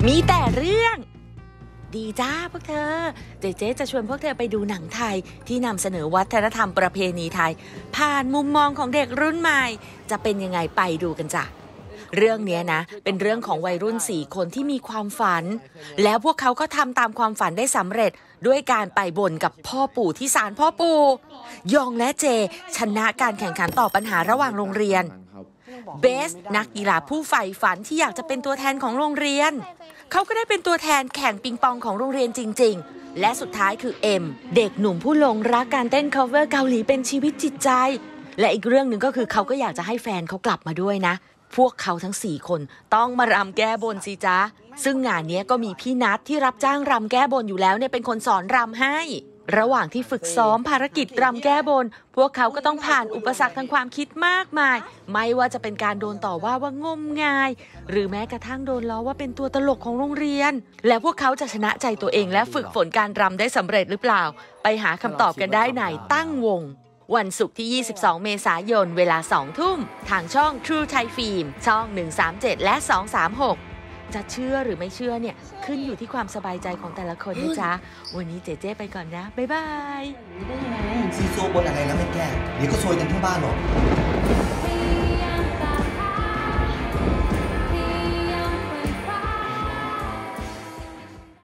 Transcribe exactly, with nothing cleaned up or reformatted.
มีแต่เรื่องดีจ้าพวกเธอเจ๊เจ๊จะชวนพวกเธอไปดูหนังไทยที่นำเสนอวัฒนธรรมประเพณีไทยผ่านมุมมองของเด็กรุ่นใหม่จะเป็นยังไงไปดูกันจ้ะเรื่องนี้นะเป็นเรื่องของวัยรุ่นสี่คนที่มีความฝันแล้วพวกเขาก็ทำตามความฝันได้สำเร็จด้วยการไปบ่นกับพ่อปู่ที่ศาลพ่อปู่ยองและเจชนะการแข่งขันต่อปัญหาระหว่างโรงเรียนเบสนักกีฬาผู้ใฝ่ฝันที่อยากจะเป็นตัวแทนของโรงเรียนเขาก็ได้เป็นตัวแทนแข่งปิงปองของโรงเรียนจริงๆและสุดท้ายคือเอ็มเด็กหนุ่มผู้หลงรักการเต้น cover เกาหลีเป็นชีวิตจิตใจและอีกเรื่องหนึ่งก็คือเขาก็อยากจะให้แฟนเขากลับมาด้วยนะพวกเขาทั้งสี่คนต้องมารำแก้บนสิจ๊ะซึ่งงานนี้ก็มีพี่นัทที่รับจ้างรำแก้บนอยู่แล้วเนี่ยเป็นคนสอนรำให้ระหว่างที่ฝึกซ้อมภารกิจรำแก้บนพวกเขาก็ต้องผ่านอุปสรรคทางความคิดมากมายไม่ว่าจะเป็นการโดนต่อว่าว่างมงายหรือแม้กระทั่งโดนล้อว่าเป็นตัวตลกของโรงเรียนและพวกเขาจะชนะใจตัวเองและฝึกฝนการรำได้สำเร็จหรือเปล่าไปหาคำตอบกันได้ในตั้งวงวันศุกร์ที่ยี่สิบสองเมษายนเวลาสองทุ่มทางช่อง True Thai Film ช่องหนึ่งสามเจ็ดและสองสามหกจะเชื่อหรือไม่เชื่อเนี่ยขึ้นอยู่ที่ความสบายใจของแต่ละคนนะจ๊ะวันนี้เจ๊เจ๊ไปก่อนนะบ๊ายบายซีโซบนอะไรแล้วไม่แก้เดี๋ยวก็ซวยกันทั้งบ้านหรอก